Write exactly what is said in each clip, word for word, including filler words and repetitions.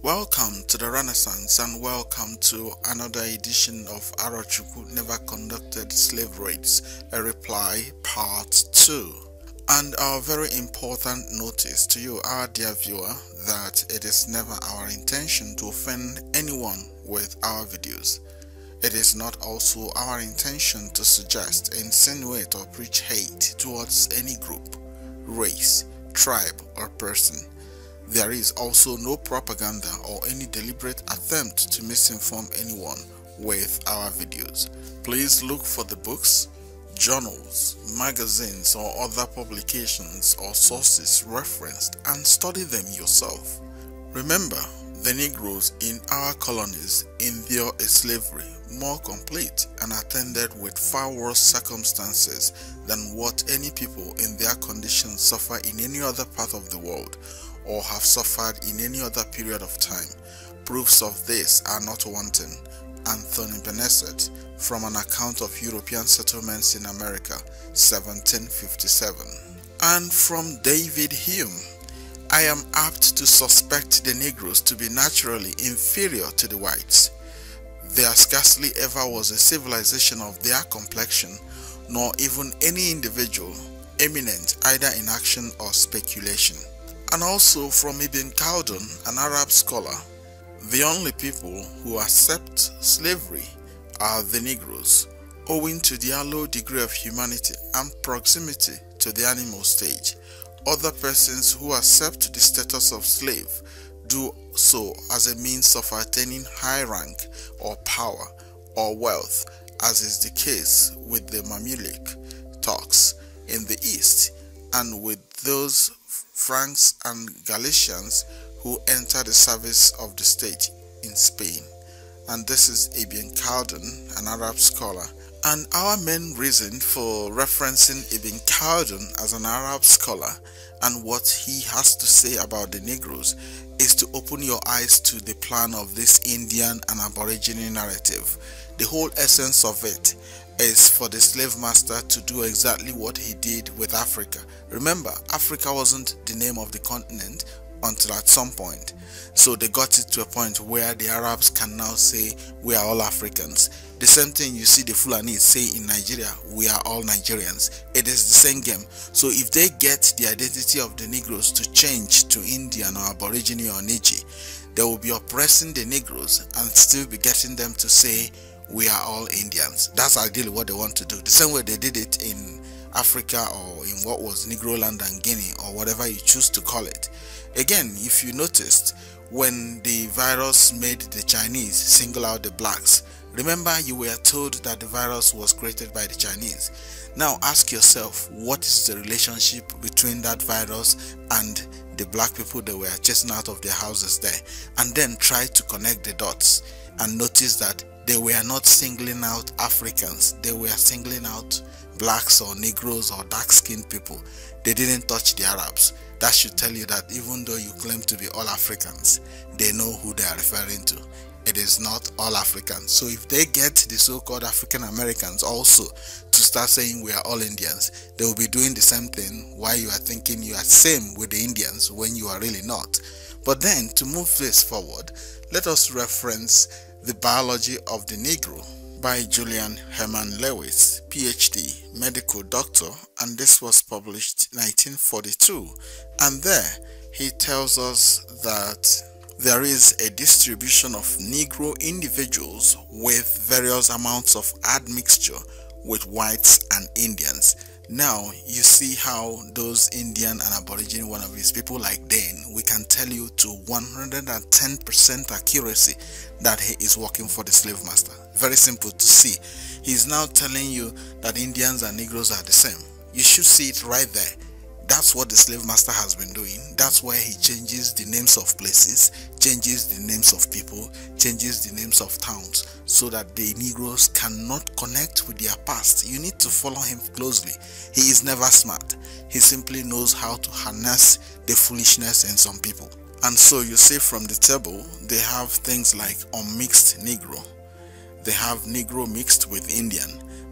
Welcome to the Renaissance and welcome to another edition of Arochukwu Never Conducted Slave Raids, a reply part two. And our very important notice to you, our dear viewer, that it is never our intention to offend anyone with our videos. It is not also our intention to suggest, insinuate or preach hate towards any group, race, tribe or person. There is also no propaganda or any deliberate attempt to misinform anyone with our videos. Please look for the books, journals, magazines or other publications or sources referenced and study them yourself. Remember, the Negroes in our colonies endure a slavery more complete and attended with far worse circumstances than what any people in their conditions suffer in any other part of the world or have suffered in any other period of time. Proofs of this are not wanting. Anthony Benezet, from an account of European settlements in America, seventeen fifty-seven. And from David Hume, I am apt to suspect the Negroes to be naturally inferior to the whites. There scarcely ever was a civilization of their complexion, nor even any individual eminent either in action or speculation. And also from Ibn Khaldun, an Arab scholar, the only people who accept slavery are the Negroes, owing to their low degree of humanity and proximity to the animal stage. Other persons who accept the status of slave do so as a means of attaining high rank or power or wealth, as is the case with the Mamluks, Turks in the east, and with those Franks and Galicians who enter the service of the state in Spain. And this is Ibn Khaldun, an Arab scholar. And our main reason for referencing Ibn Khaldun as an Arab scholar and what he has to say about the Negroes is to open your eyes to the plan of this Indian and Aborigine narrative. The whole essence of it is for the slave master to do exactly what he did with Africa. Remember, Africa wasn't the name of the continent until at some point. So they got it to a point where the Arabs can now say we are all Africans. The same thing you see the Fulanis say in Nigeria, we are all Nigerians. It is the same game. So if they get the identity of the Negroes to change to Indian or Aborigine or Niji, they will be oppressing the Negroes and still be getting them to say we are all Indians. That's ideally what they want to do. The same way they did it in Africa or in what was Negro land and Guinea or whatever you choose to call it. Again, if you noticed, when the virus made the Chinese single out the blacks, remember you were told that the virus was created by the Chinese. Now ask yourself, what is the relationship between that virus and the black people that were chasing out of their houses there? And then try to connect the dots and notice that they were not singling out Africans, they were singling out blacks or Negroes or dark-skinned people. They didn't touch the Arabs. That should tell you that even though you claim to be all Africans, they know who they are referring to. It is not all Africans. So if they get the so-called African Americans also to start saying we are all Indians, they will be doing the same thing while you are thinking you are same with the Indians when you are really not. But then to move this forward, let us reference The Biology of the Negro by Julian Herman Lewis, P H D, medical doctor, and this was published in nineteen forty-two. And there he tells us that there is a distribution of Negro individuals with various amounts of admixture with whites and Indians. Now you see how those Indian and Aborigine wannabes, people like Dane, we can tell you to one hundred ten percent accuracy that he is working for the slave master. Very simple to see. He's now telling you that Indians and Negroes are the same. You should see it right there. That's what the slave master has been doing. That's why he changes the names of places, changes the names of people, changes the names of towns, so that the Negroes cannot connect with their past. You need to follow him closely. He is never smart. He simply knows how to harness the foolishness in some people. And so you see from the table, they have things like unmixed Negro. They have Negro mixed with Indian.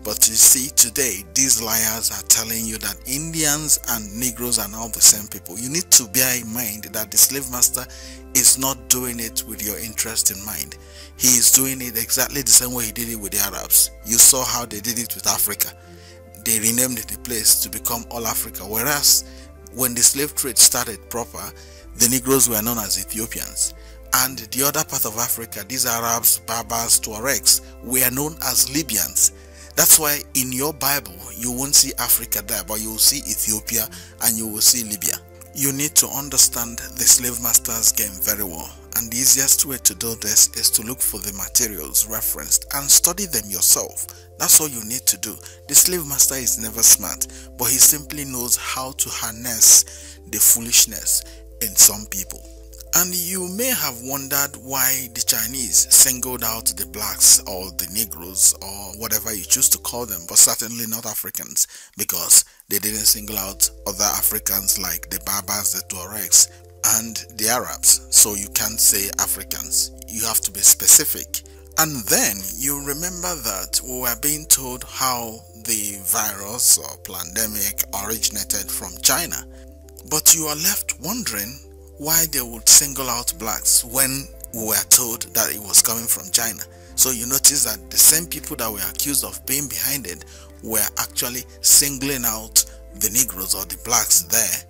But you see, today these liars are telling you that Indians and Negroes are now the same people. You need to bear in mind that the slave master is not doing it with your interest in mind. He is doing it exactly the same way he did it with the Arabs. You saw how they did it with Africa. They renamed the place to become All Africa, whereas when the slave trade started proper, the Negroes were known as Ethiopians. And the other part of Africa, these Arabs, Berbers, Tuaregs, were known as Libyans. That's why in your Bible, you won't see Africa there, but you will see Ethiopia and you will see Libya. You need to understand the slave master's game very well. And the easiest way to do this is to look for the materials referenced and study them yourself. That's all you need to do. The slave master is never smart, but he simply knows how to harness the foolishness in some people. And you may have wondered why the Chinese singled out the blacks or the Negroes or whatever you choose to call them, but certainly not Africans, because they didn't single out other Africans like the Berbers, the Tuaregs, and the Arabs. So you can't say Africans. You have to be specific. And then you remember that we were being told how the virus or pandemic originated from China. But you are left wondering why they would single out blacks when we were told that it was coming from China. So you notice that the same people that were accused of being behind it were actually singling out the Negroes or the blacks there.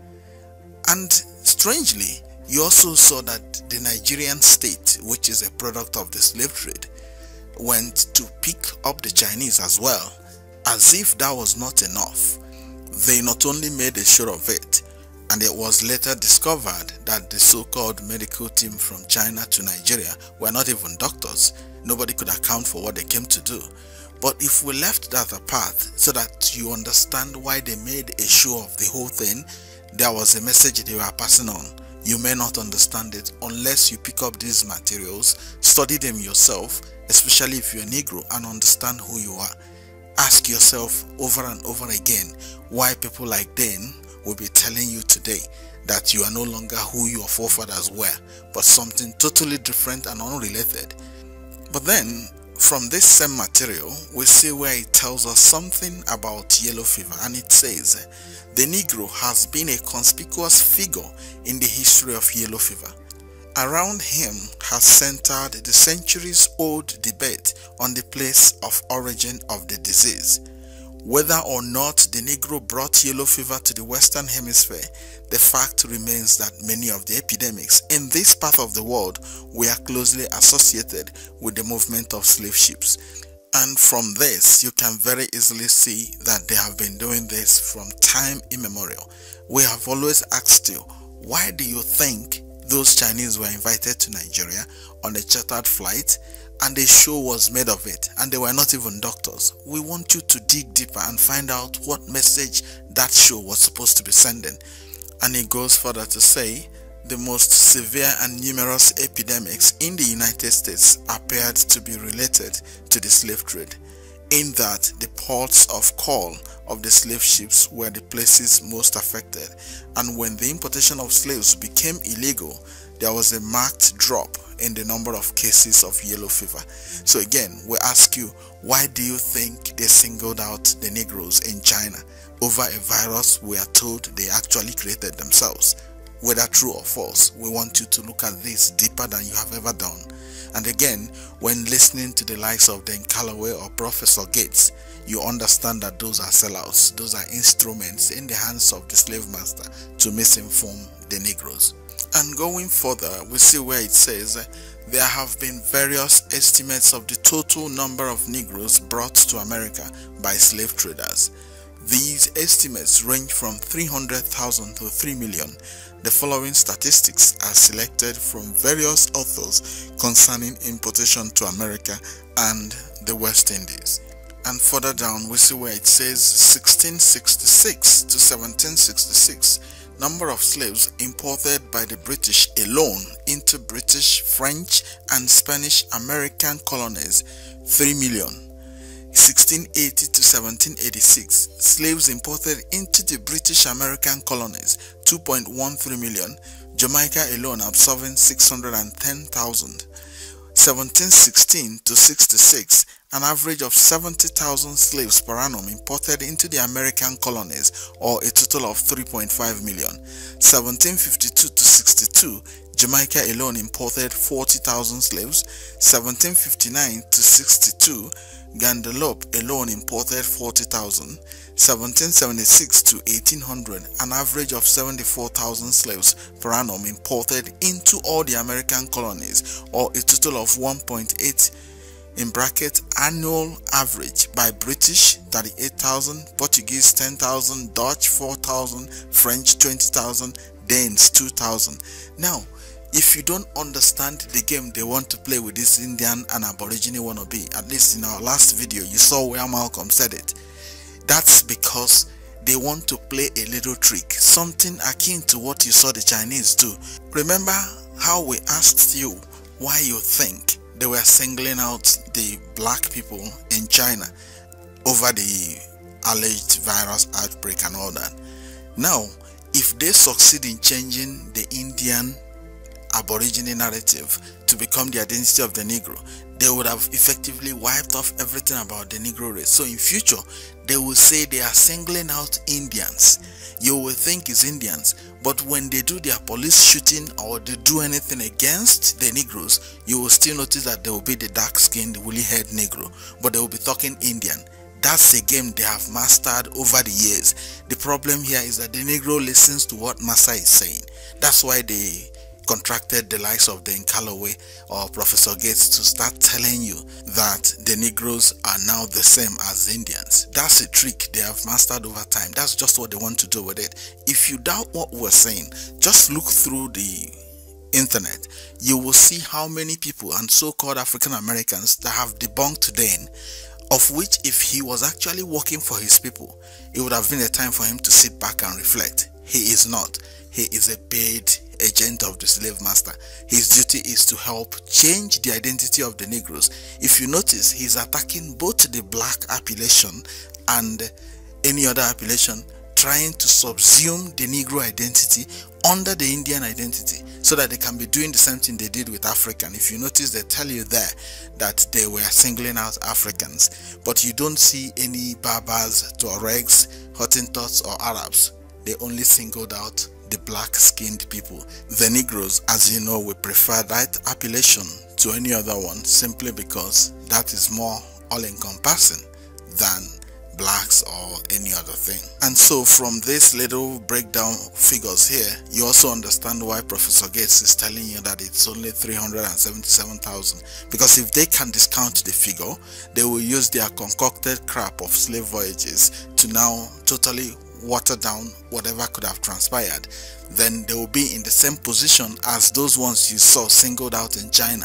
And strangely, you also saw that the Nigerian state, which is a product of the slave trade, went to pick up the Chinese as well. As if that was not enough, they not only made a show of it, and it was later discovered that the so-called medical team from China to Nigeria were not even doctors. Nobody could account for what they came to do. But if we left that apart so that you understand why they made a show of the whole thing, there was a message they were passing on. You may not understand it unless you pick up these materials, study them yourself, especially if you're a Negro, and understand who you are. Ask yourself over and over again why people like them will be telling you today that you are no longer who your forefathers were, but something totally different and unrelated. But then, from this same material, we see where it tells us something about yellow fever, and it says, the Negro has been a conspicuous figure in the history of yellow fever. Around him has centered the centuries-old debate on the place of origin of the disease. Whether or not the Negro brought yellow fever to the Western Hemisphere, the fact remains that many of the epidemics in this part of the world were closely associated with the movement of slave ships. And from this, you can very easily see that they have been doing this from time immemorial. We have always asked you, why do you think those Chinese were invited to Nigeria on a chartered flight and a show was made of it, and they were not even doctors? We want you to dig deeper and find out what message that show was supposed to be sending. And it goes further to say, the most severe and numerous epidemics in the United States appeared to be related to the slave trade, in that the ports of call of the slave ships were the places most affected, and when the importation of slaves became illegal, there was a marked drop in the number of cases of yellow fever. So again, we ask you, why do you think they singled out the Negroes in China over a virus we are told they actually created themselves? Whether true or false, we want you to look at this deeper than you have ever done. And again, when listening to the likes of Dan Calloway or Professor Gates, you understand that those are sellouts. Those are instruments in the hands of the slave master to misinform the Negroes. And going further, we see where it says, there have been various estimates of the total number of Negroes brought to America by slave traders. These estimates range from three hundred thousand to three million. The following statistics are selected from various authors concerning importation to America and the West Indies. And further down, we see where it says sixteen sixty-six to seventeen sixty-six, number of slaves imported by the British alone into British, French, and Spanish American colonies, three million. sixteen eighty to seventeen eighty-six, slaves imported into the British American colonies, two point one three million, Jamaica alone absorbing six hundred ten thousand. seventeen sixteen to sixty-six, an average of seventy thousand slaves per annum imported into the American colonies, or a total of three point five million. seventeen fifty-two to sixty-two, Jamaica alone imported forty thousand slaves. seventeen fifty-nine to sixty-two, Guadeloupe alone imported forty thousand. seventeen seventy-six to eighteen hundred, an average of seventy-four thousand slaves per annum imported into all the American colonies, or a total of one point eight in bracket annual average by British thirty-eight thousand, Portuguese ten thousand, Dutch four thousand, French twenty thousand, Danes two thousand. Now, if you don't understand the game they want to play with this Indian and Aborigine wannabe, at least in our last video you saw where Malcolm said it, that's because they want to play a little trick, something akin to what you saw the Chinese do. Remember how we asked you why you think they were singling out the black people in China over the alleged virus outbreak and all that? Now, if they succeed in changing the Indian Aborigine narrative to become the identity of the Negro, they would have effectively wiped off everything about the Negro race. So in future, they will say they are singling out Indians. You will think it's Indians, but when they do their police shooting or they do anything against the Negroes, you will still notice that there will be the dark-skinned, woolly-haired Negro, but they will be talking Indian. That's a game they have mastered over the years. The problem here is that the Negro listens to what Massa is saying. That's why they contracted the likes of Dan Calloway or Professor Gates to start telling you that the Negroes are now the same as Indians. That's a trick they have mastered over time. That's just what they want to do with it. If you doubt what we're saying, just look through the internet. You will see how many people and so-called African Americans that have debunked Dan, of which if he was actually working for his people, it would have been a time for him to sit back and reflect. He is not. He is a paid agent of the slave master. His duty is to help change the identity of the Negroes. If you notice, he's attacking both the black appellation and any other appellation, trying to subsume the Negro identity under the Indian identity so that they can be doing the same thing they did with African. If you notice, they tell you there that they were singling out Africans, but you don't see any Berbers, Tuaregs, Hottentots or Arabs. They only singled out the black-skinned people. The Negroes, as you know, we prefer that appellation to any other one simply because that is more all-encompassing than blacks or any other thing. And so from this little breakdown figures here, you also understand why Professor Gates is telling you that it's only three hundred seventy-seven thousand, because if they can discount the figure, they will use their concocted crap of slave voyages to now totally water down whatever could have transpired. Then they will be in the same position as those ones you saw singled out in China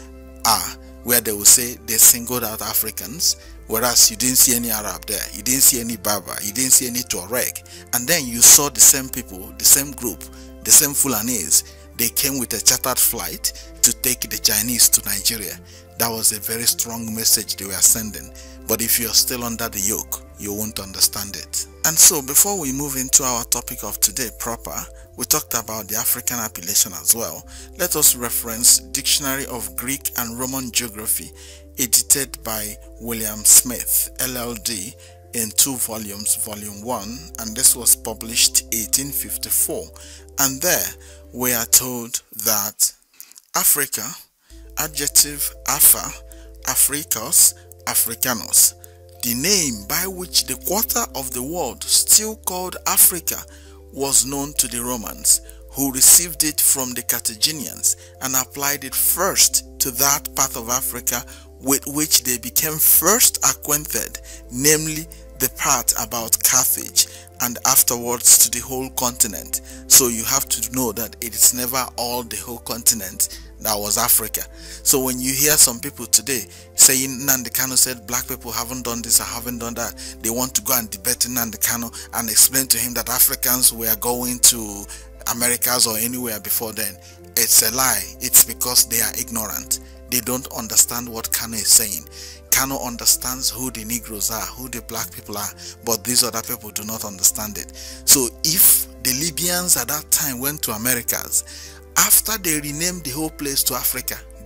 are, where they will say they singled out Africans, whereas you didn't see any Arab there, you didn't see any Berber, you didn't see any Tuareg. And then you saw the same people, the same group, the same Fulanese. They came with a chartered flight to take the Chinese to Nigeria. That was a very strong message they were sending. But if you're still under the yoke, you won't understand it. And so before we move into our topic of today proper, we talked about the African appellation as well. Let us reference Dictionary of Greek and Roman Geography, edited by William Smith, L L D, in two volumes, volume one, and this was published eighteen fifty-four. And there we are told that Africa, adjective Afra, Africus, Africanus, the name by which the quarter of the world still called Africa was known to the Romans, who received it from the Carthaginians and applied it first to that part of Africa with which they became first acquainted, namely the part about Carthage, and afterwards to the whole continent. So you have to know that it is never all the whole continent that was Africa. So when you hear some people today saying Nnamdi Kanu said black people haven't done this or haven't done that, they want to go and debate Nnamdi Kanu and explain to him that Africans were going to Americas or anywhere before then. It's a lie. It's because they are ignorant. They don't understand what Kanu is saying. Kanu understands who the Negroes are, who the black people are, but these other people do not understand it. So if the Libyans at that time went to Americas, after they renamed the whole place to Africa,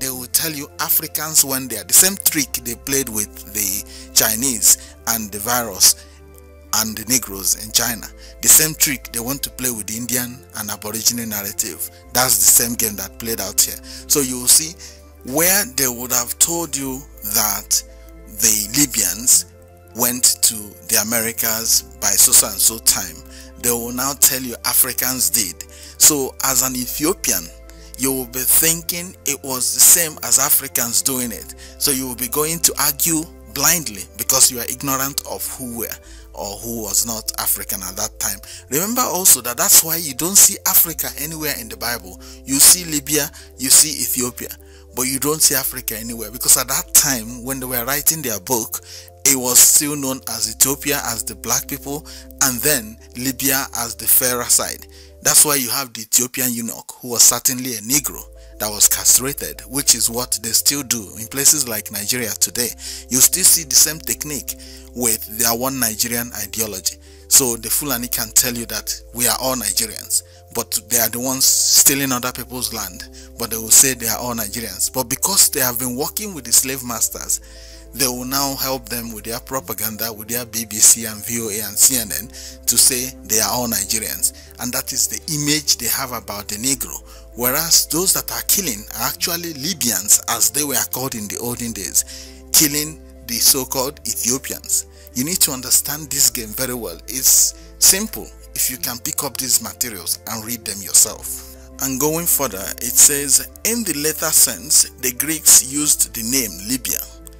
they will tell you Africans went there. The same trick they played with the Chinese and the virus and the Negroes in China. The same trick they want to play with the Indian and Aborigine narrative. That's the same game that played out here. So you will see where they would have told you that the Libyans went to the Americas by so and so time, they will now tell you Africans did. So as an Ethiopian, you will be thinking it was the same as Africans doing it. So you will be going to argue blindly because you are ignorant of who were or who was not African at that time. Remember also that that's why you don't see Africa anywhere in the Bible. You see Libya, you see Ethiopia, but you don't see Africa anywhere, because at that time when they were writing their book, it was still known as Ethiopia as the black people, and then Libya as the fairer side. That's why you have the Ethiopian eunuch, who was certainly a Negro that was castrated, which is what they still do in places like Nigeria today. You still see the same technique with their one Nigerian ideology. So the Fulani can tell you that we are all Nigerians, but they are the ones stealing other people's land, but they will say they are all Nigerians. But because they have been working with the slave masters, they will now help them with their propaganda, with their B B C and V O A and C N N, to say they are all Nigerians. And that is the image they have about the Negro. Whereas those that are killing are actually Libyans, as they were called in the olden days, killing the so-called Ethiopians. You need to understand this game very well. It's simple if you can pick up these materials and read them yourself. And going further, it says, in the later sense, the Greeks used the name Libya,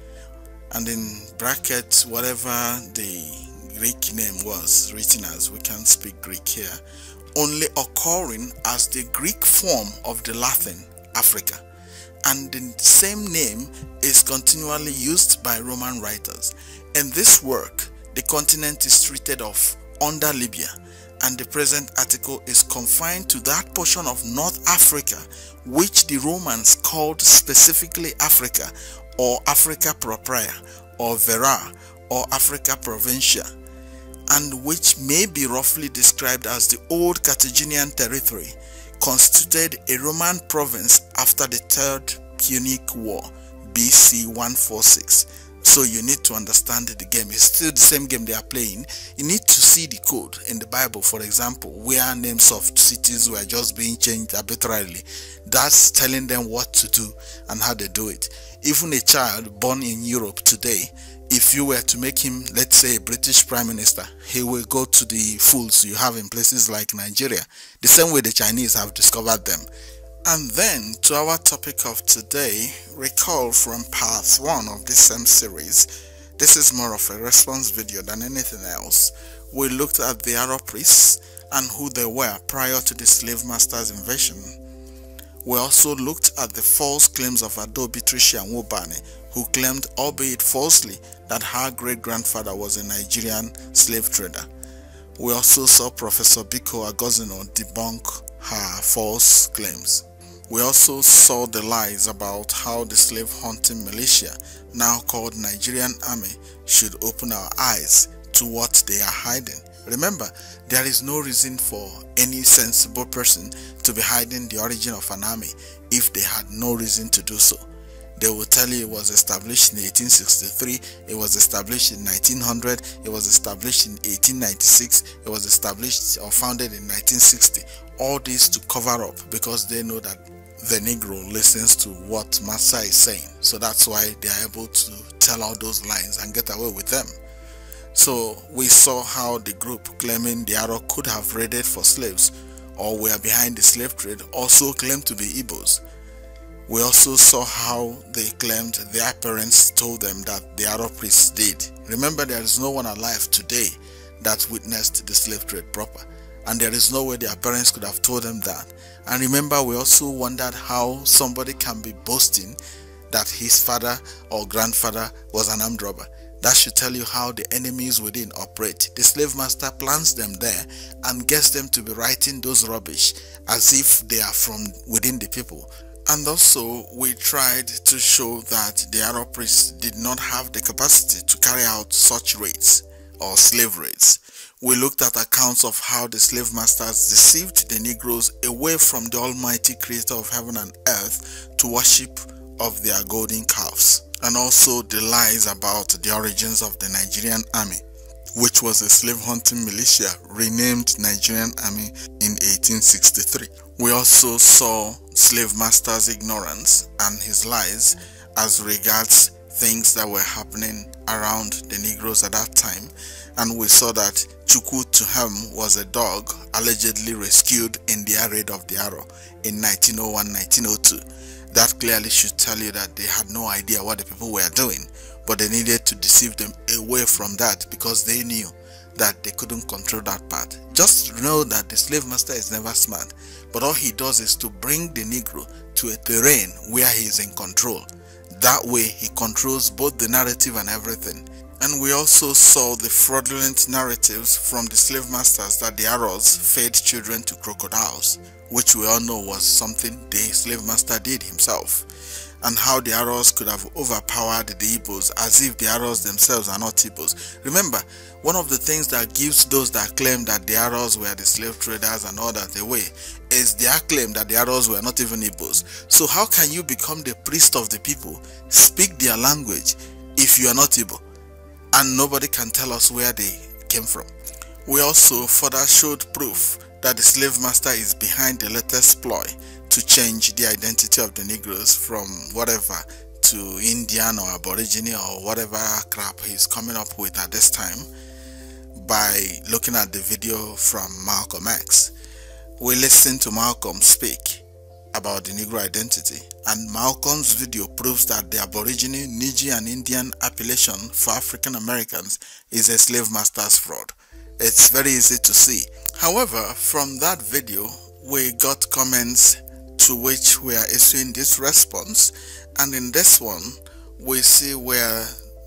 and in brackets whatever the Greek name was written as, we can't speak Greek here, only occurring as the Greek form of the Latin Africa, and the same name is continually used by Roman writers. In this work, the continent is treated of under Libya, and the present article is confined to that portion of North Africa which the Romans called specifically Africa, or Africa Propria, or Vera, or Africa Provincia, and which may be roughly described as the old Carthaginian territory, constituted a Roman province after the Third Punic War, B C one forty-six. So you need to understand the game. It's still the same game they are playing. You need to see the code in the Bible, for example, where names of cities were just being changed arbitrarily. That's telling them what to do and how they do it. Even a child born in Europe today, if you were to make him, let's say, a British Prime Minister, he will go to the fools you have in places like Nigeria, the same way the Chinese have discovered them. And then to our topic of today, recall from part one of this same series. This is more of a response video than anything else. We looked at the Arab priests and who they were prior to the slave masters' invasion. We also looked at the false claims of Adobe Tricia Nwobani, who claimed, albeit falsely, that her great-grandfather was a Nigerian slave trader. We also saw Professor Biko Agozino debunk her false claims. We also saw the lies about how the slave-hunting militia, now called Nigerian Army, should open our eyes to what they are hiding. Remember, there is no reason for any sensible person to be hiding the origin of an army if they had no reason to do so. They will tell you it was established in eighteen sixty-three, it was established in nineteen hundred, it was established in eighteen ninety-six, it was established or founded in nineteen sixty. All this to cover up because they know that the Negro listens to what Massa is saying. So that's why they are able to tell all those lines and get away with them. So we saw how the group claiming the Arab could have raided for slaves or were behind the slave trade also claimed to be Igbos. We also saw how they claimed their parents told them that the Arab priests did. Remember, there is no one alive today that witnessed the slave trade proper, and there is no way their parents could have told them that. And remember, we also wondered how somebody can be boasting that his father or grandfather was an armed robber. That should tell you how the enemies within operate. The slave master plants them there and gets them to be writing those rubbish as if they are from within the people. And also, we tried to show that the Arab priests did not have the capacity to carry out such raids or slave raids. We looked at accounts of how the slave masters deceived the Negroes away from the Almighty Creator of heaven and earth to worship of their golden calves, and also the lies about the origins of the Nigerian army, which was a slave hunting militia renamed Nigerian Army in eighteen sixty-three. We also saw slave master's ignorance and his lies as regards things that were happening around the Negroes at that time, and we saw that Chukwu to him was a dog allegedly rescued in the air raid of the Arrow in nineteen oh one nineteen oh two. That clearly should tell you that they had no idea what the people were doing, but they needed to deceive them away from that because they knew that they couldn't control that part. Just know that the slave master is never smart, but all he does is to bring the Negro to a terrain where he is in control. That way he controls both the narrative and everything. And we also saw the fraudulent narratives from the slave masters that the Arrows fed children to crocodiles, which we all know was something the slave master did himself, and how the Arrows could have overpowered the Igbos as if the Arrows themselves are not Igbos. Remember, one of the things that gives those that claim that the Arrows were the slave traders and all that away is their claim that the Arrows were not even Igbos. So how can you become the priest of the people, speak their language, if you are not Igbo? And nobody can tell us where they came from. We also further showed proof that the slave master is behind the latest ploy to change the identity of the Negroes from whatever to Indian or Aborigine or whatever crap he's coming up with at this time by looking at the video from Malcolm X. We listened to Malcolm speak about the Negro identity, and Malcolm's video proves that the Aborigine, Niji and Indian appellation for African Americans is a slave master's fraud. It's very easy to see. However, from that video we got comments to which we are issuing this response, and in this one we see where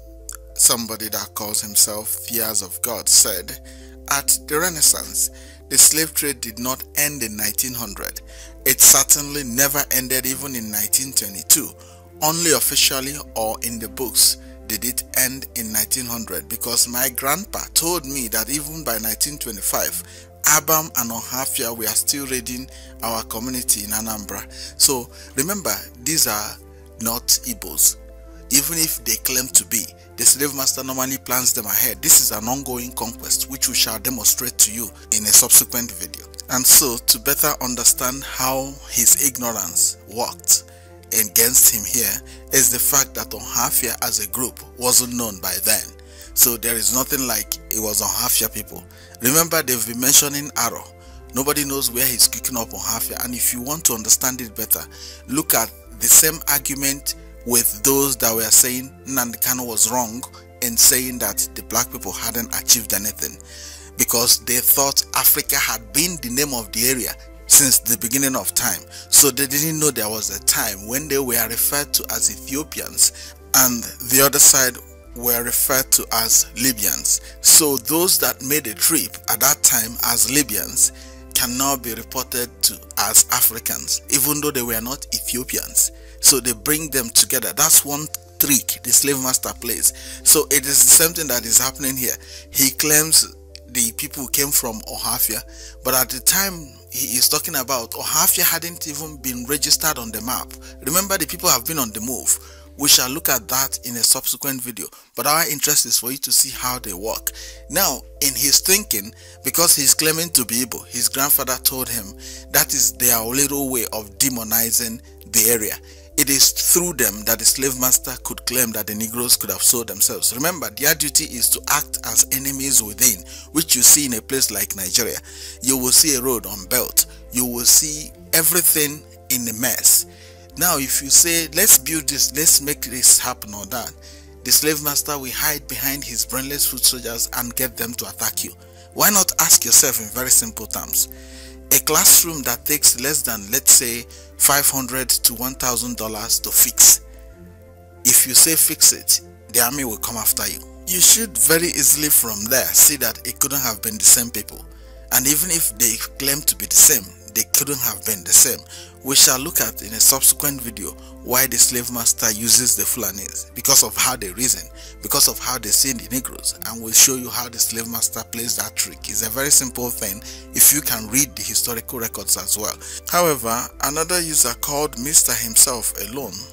somebody that calls himself Fears of God said, at the Renaissance, the slave trade did not end in nineteen hundred. It certainly never ended even in nineteen twenty-two. Only officially or in the books did it end in nineteen hundred, because my grandpa told me that even by nineteen twenty-five, Abam and Ohafia were still raiding our community in Anambra. So remember, these are not Igbos. Even if they claim to be, the slave master normally plans them ahead. This is an ongoing conquest which we shall demonstrate to you in a subsequent video. And so, to better understand how his ignorance worked against him here is the fact that Ohafia as a group wasn't known by then. So there is nothing like it was Ohafia people. Remember, they've been mentioning Arrow. Nobody knows where he's kicking up Ohafia, and if you want to understand it better, look at the same argument with those that were saying Nnamdi Kanu was wrong in saying that the black people hadn't achieved anything, because they thought Africa had been the name of the area since the beginning of time. So they didn't know there was a time when they were referred to as Ethiopians and the other side were referred to as Libyans. So those that made a trip at that time as Libyans can now be reported to as Africans, even though they were not Ethiopians. So they bring them together. That's one trick the slave master plays. So it is the same thing that is happening here. He claims the people came from Ohafia, but at the time he is talking about, Ohafia hadn't even been registered on the map. Remember, the people have been on the move. We shall look at that in a subsequent video, but our interest is for you to see how they work. Now, in his thinking, because he's claiming to be Igbo, his grandfather told him that is their little way of demonizing the area. It is through them that the slave master could claim that the Negroes could have sold themselves. Remember, their duty is to act as enemies within, which you see in a place like Nigeria. You will see a road unbuilt. You will see everything in a mess. Now, if you say, let's build this, let's make this happen or that, the slave master will hide behind his brainless foot soldiers and get them to attack you. Why not ask yourself in very simple terms? A classroom that takes less than, let's say, five hundred to one thousand dollars to fix. If you say fix it, the army will come after you. You should very easily from there see that it couldn't have been the same people. And even if they claim to be the same, they couldn't have been the same. We shall look at in a subsequent video why the slave master uses the Fulanis, because of how they reason, because of how they see the Negroes, and we'll show you how the slave master plays that trick. It's a very simple thing if you can read the historical records as well. However, another user called Mister himself alone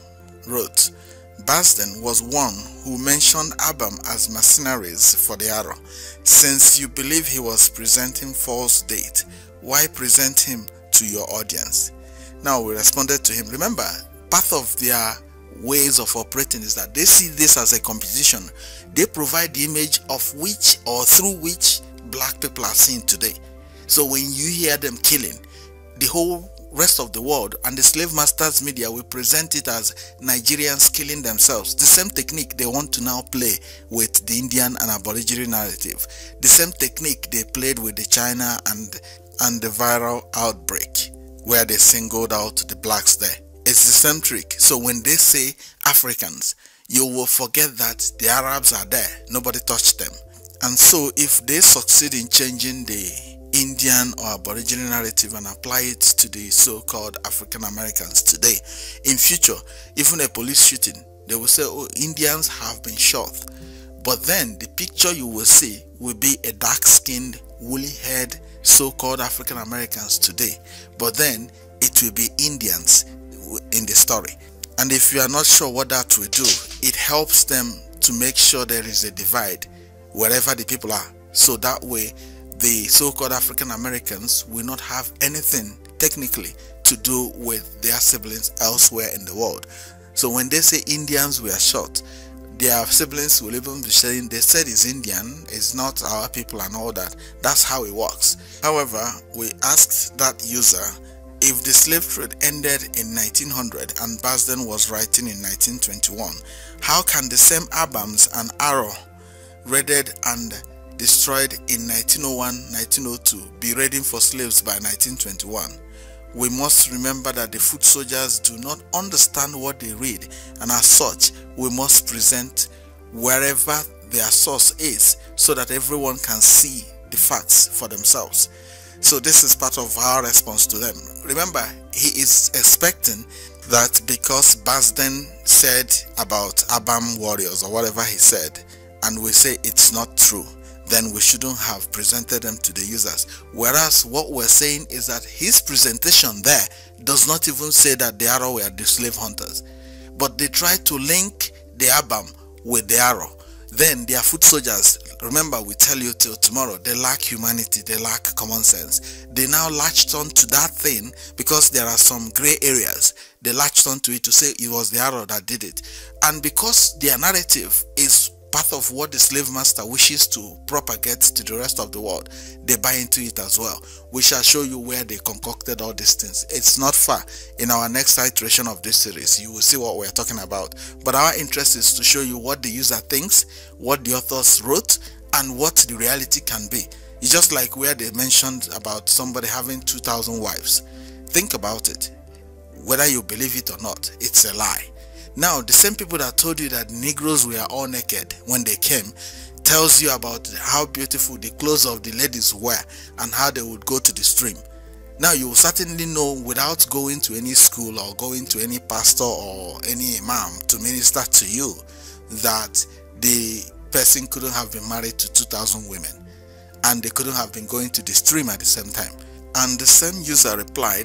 wrote, Basden was one who mentioned Abam as mercenaries for the Aro. Since you believe he was presenting false date, why present him to your audience? Now we responded to him. Remember, part of their ways of operating is that they see this as a competition. They provide the image of which or through which black people are seen today. So when you hear them killing, the whole rest of the world and the slave masters media will present it as Nigerians killing themselves. The same technique they want to now play with the Indian and Aborigine narrative. The same technique they played with the China and and the viral outbreak where they singled out the blacks there. It's the same trick. So when they say Africans, you will forget that the Arabs are there. Nobody touched them. And so if they succeed in changing the Indian or Aboriginal narrative and apply it to the so-called African Americans today, in future, even a police shooting, they will say, oh, Indians have been shot. But then the picture you will see will be a dark-skinned, woolly-haired so-called African Americans today. But then it will be Indians in the story. And if you are not sure what that will do, it helps them to make sure there is a divide wherever the people are. So that way, the so-called African Americans will not have anything technically to do with their siblings elsewhere in the world. So when they say Indians were shot, their siblings will even be saying they said it's Indian, it's not our people and all that. That's how it works. However, we asked that user if the slave trade ended in nineteen hundred and Basden was writing in nineteen twenty-one, how can the same Abams and Aro raided and destroyed in nineteen oh one to nineteen oh two be raiding for slaves by nineteen twenty-one? We must remember that the foot soldiers do not understand what they read, and as such, we must present wherever their source is so that everyone can see the facts for themselves. So this is part of our response to them. Remember, he is expecting that because Basden said about Abam warriors or whatever he said, and we say it's not true, then we shouldn't have presented them to the users. Whereas what we're saying is that his presentation there does not even say that the Aro were the slave hunters. But they try to link the Abam with the Aro. Then their foot soldiers, remember we tell you till tomorrow, they lack humanity, they lack common sense. They now latched on to that thing because there are some gray areas. They latched on to it to say it was the Aro that did it. And because their narrative is part of what the slave master wishes to propagate to the rest of the world, they buy into it as well. We shall show you where they concocted all these things. It's not far. In our next iteration of this series, you will see what we're talking about. But our interest is to show you what the user thinks, what the authors wrote, and what the reality can be. It's just like where they mentioned about somebody having two thousand wives. Think about it. Whether you believe it or not, it's a lie. Now, the same people that told you that Negroes were all naked when they came tells you about how beautiful the clothes of the ladies were and how they would go to the stream. Now, you will certainly know without going to any school or going to any pastor or any imam to minister to you that the person couldn't have been married to two thousand women and they couldn't have been going to the stream at the same time. And the same user replied,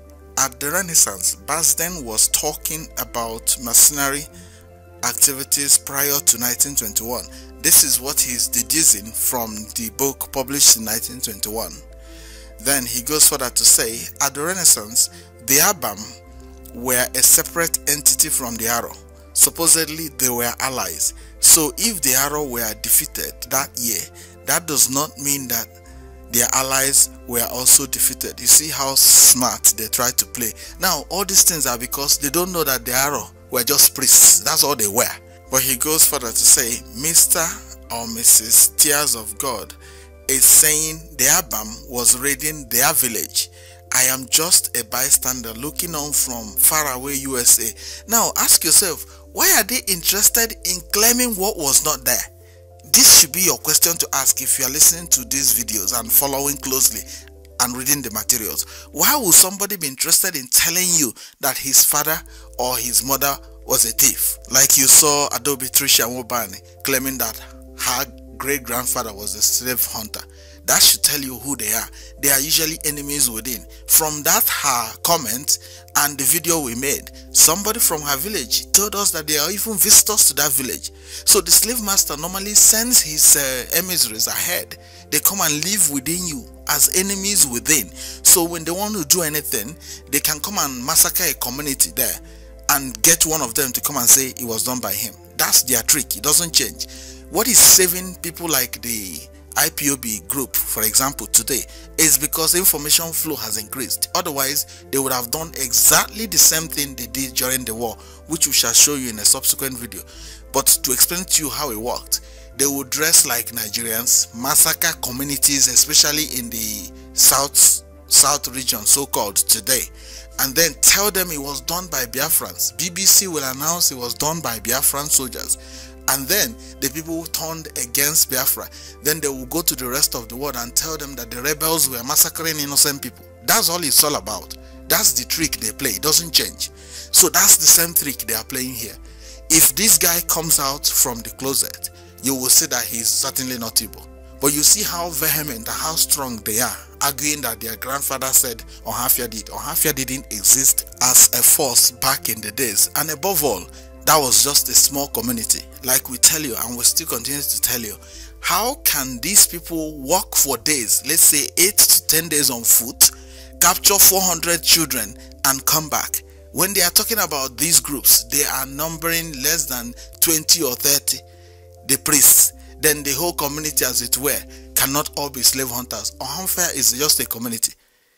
at the Renaissance, Basden was talking about mercenary activities prior to nineteen twenty-one. This is what he's deducing from the book published in nineteen twenty-one. Then he goes further to say, at the Renaissance, the Abam were a separate entity from the Aro. Supposedly, they were allies. So if the Aro were defeated that year, that does not mean that their allies were also defeated. You see how smart they try to play. Now, all these things are because they don't know that the Aro were just priests. That's all they were. But he goes further to say, Mister or Missus Tears of God is saying the Abam was raiding their village. I am just a bystander looking on from far away U S A. Now, ask yourself, why are they interested in claiming what was not there? This should be your question to ask if you are listening to these videos and following closely and reading the materials. Why would somebody be interested in telling you that his father or his mother was a thief? Like you saw Adobe Tricia Wobani claiming that her great-grandfather was a slave hunter. That should tell you who they are. They are usually enemies within. From that her comment and the video we made, somebody from her village told us that they are even visitors to that village. So the slave master normally sends his uh, emissaries ahead. They come and live within you as enemies within. So when they want to do anything, they can come and massacre a community there and get one of them to come and say it was done by him. That's their trick. It doesn't change. What is saving people like the I P O B group, for example, today is because information flow has increased. Otherwise, they would have done exactly the same thing they did during the war, which we shall show you in a subsequent video. But to explain to you how it worked, they would dress like Nigerians, massacre communities, especially in the south south region, so-called today, and then tell them it was done by Biafrans. B B C will announce it was done by Biafran soldiers. And then the people turned against Biafra. Then they will go to the rest of the world and tell them that the rebels were massacring innocent people. That's all it's all about. That's the trick they play. It doesn't change. So that's the same trick they are playing here. If this guy comes out from the closet, you will see that he's certainly not Igbo. But you see how vehement and how strong they are, arguing that their grandfather said Ohafia did. Ohafia didn't exist as a force back in the days. And above all, that was just a small community. Like we tell you, and we still continue to tell you, how can these people walk for days, let's say eight to ten days on foot, capture four hundred children and come back? When they are talking about these groups, they are numbering less than twenty or thirty. The priests, then the whole community as it were, cannot all be slave hunters. Ohafia is just a community.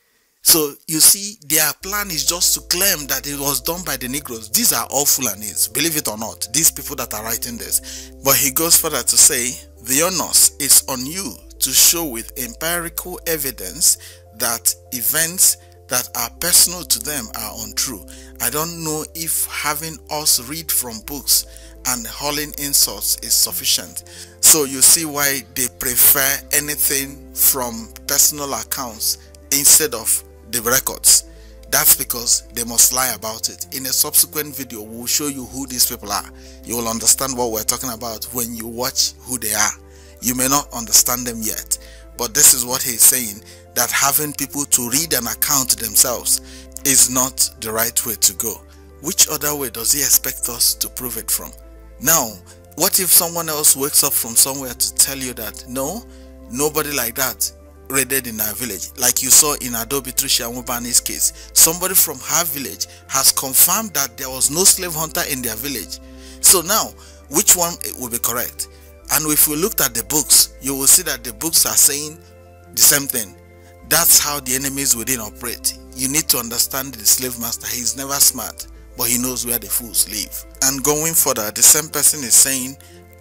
So you see, their plan is just to claim that it was done by the Negroes. These are all Fulanis, believe it or not, these people that are writing this. But he goes further to say, the onus is on you to show with empirical evidence that events that are personal to them are untrue. I don't know if having us read from books and hurling insults is sufficient. So you see why they prefer anything from personal accounts instead of the records. That's because they must lie about it. In a subsequent video, we'll show you who these people are. You will understand what we're talking about when you watch who they are. You may not understand them yet, but this is what he's saying, that having people to read an account themselves is not the right way to go. Which other way does he expect us to prove it from? Now, what if someone else wakes up from somewhere to tell you that no, nobody like that raided in our village, like you saw in Adobe Tricia Mubani's case? Somebody from her village has confirmed that there was no slave hunter in their village. So now, which one will be correct? And if we looked at the books, you will see that the books are saying the same thing. That's how the enemies within operate. You need to understand the slave master. He's never smart, but he knows where the fools live. And going further, the same person is saying,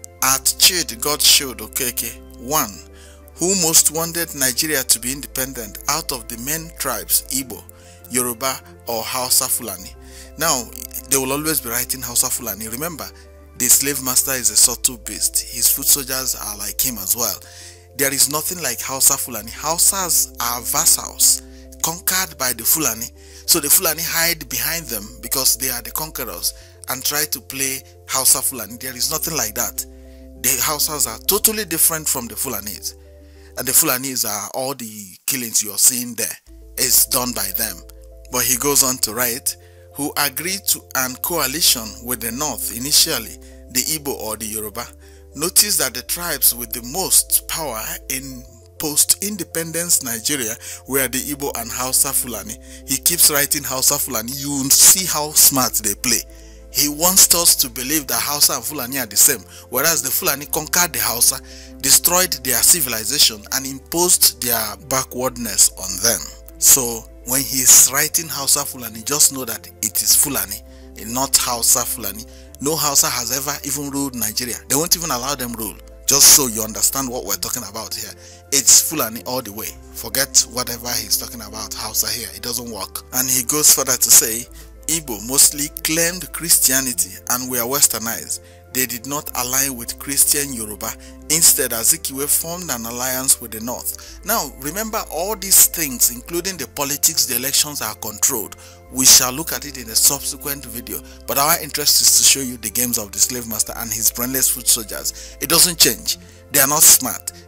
at Chid, God showed Okeke, one, who most wanted Nigeria to be independent out of the main tribes, Igbo, Yoruba, or Hausa Fulani. Now, they will always be writing Hausa Fulani. Remember, the slave master is a subtle beast. His foot soldiers are like him as well. There is nothing like Hausa Fulani. Hausas are vassals, conquered by the Fulani. So the Fulani hide behind them because they are the conquerors and try to play Hausa Fulani. There is nothing like that. The Hausas are totally different from the Fulanis. And the Fulanis are all the killings you're seeing there is done by them. But he goes on to write, who agreed to an coalition with the North initially, the Igbo or the Yoruba. Notice that the tribes with the most power in post-independence Nigeria were the Igbo and Hausa Fulani. He keeps writing Hausa Fulani. You will see how smart they play. He wants us to believe that Hausa and Fulani are the same, whereas the Fulani conquered the Hausa, destroyed their civilization, and imposed their backwardness on them. So when he's writing Hausa Fulani, just know that it is Fulani, not Hausa Fulani. No Hausa has ever even ruled Nigeria. They won't even allow them rule. Just so you understand what we're talking about here. It's Fulani all the way. Forget whatever he's talking about Hausa here. It doesn't work. And he goes further to say, Igbo mostly claimed Christianity and were westernized. They did not align with Christian Yoruba. Instead, Azikiwe formed an alliance with the North. Now, remember all these things, including the politics, the elections are controlled. We shall look at it in a subsequent video. But our interest is to show you the games of the slave master and his brainless foot soldiers. It doesn't change. They are not smart.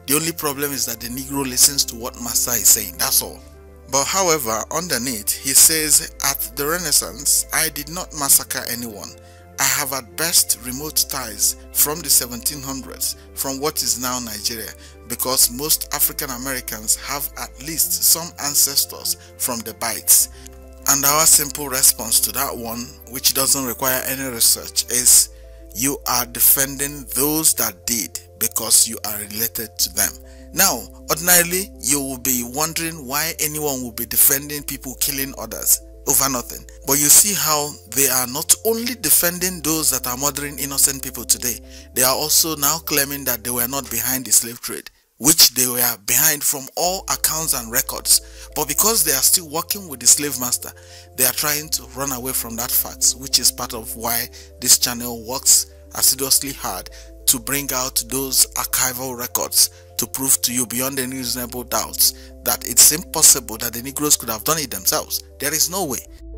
The only problem is that the Negro listens to what master is saying, that's all. But however, underneath, he says, at the Renaissance, I did not massacre anyone. I have at best remote ties from the seventeen hundreds, from what is now Nigeria, because most African Americans have at least some ancestors from the Bites. And our simple response to that one, which doesn't require any research, is you are defending those that did because you are related to them. Now, ordinarily, you will be wondering why anyone will be defending people killing others over nothing. But you see how they are not only defending those that are murdering innocent people today, they are also now claiming that they were not behind the slave trade, which they were behind from all accounts and records. But because they are still working with the slave master, they are trying to run away from that fact, which is part of why this channel works assiduously hard to bring out those archival records to prove to you beyond any reasonable doubts that it's impossible that the Negroes could have done it themselves. There is no way.